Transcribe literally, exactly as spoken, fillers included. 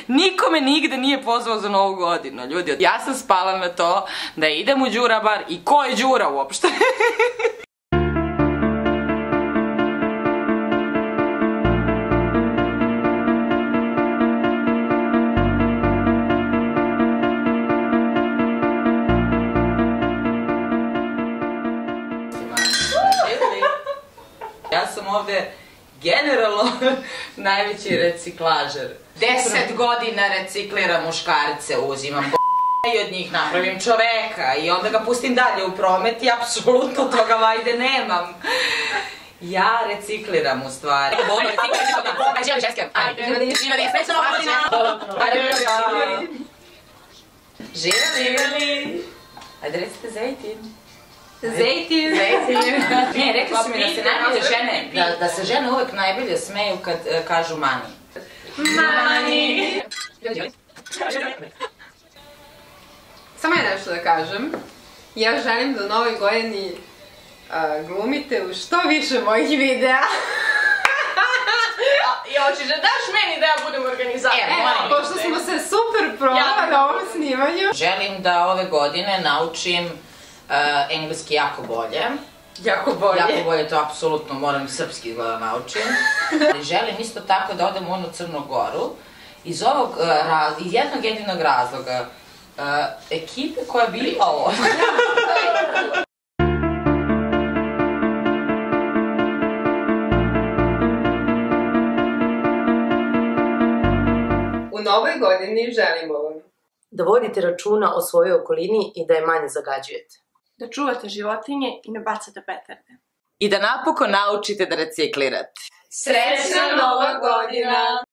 Niko me nigde nije pozvao za Novu godinu, ljudi. Ja sam spala na to da idem u Đura bar i ko je Đura uopšte? Ja sam ovde generalno najveći reciklažer. Deset godina recikliram muškarce, uzimam i od njih napravim čoveka i onda ga pustim dalje u promet i apsolutno toga vajde nemam. Ja recikliram u stvari. Živjeli! Ajde recite Zejtin. Zejtin. Ne, rekli su mi da se najbolje žene, da se žene uvek najbolje smeju kad kažu mani. Mani! Samo je nešto da kažem. Ja želim da u novoj godini glumite u što više mojih videa. I hoćeš da daš meni da ja budem organizator? Evo, pošto smo se super probali na ovom snimanju. Želim da ove godine naučim engleski jako bolje. Jako bolje. Jako bolje, to apsolutno moram i srpski da naučim. Želim isto tako da odem u onu Crnu Goru. Iz ovog, iz jednog jedinog razloga. Ekipe koja je bila ovdje. U novoj godini želimo vam da vodite računa o svojoj okolini i da je manje zagađujete. Da čuvate životinje i ne bacate petarde. I da napokon naučite da reciklirate. Srećna Nova godina!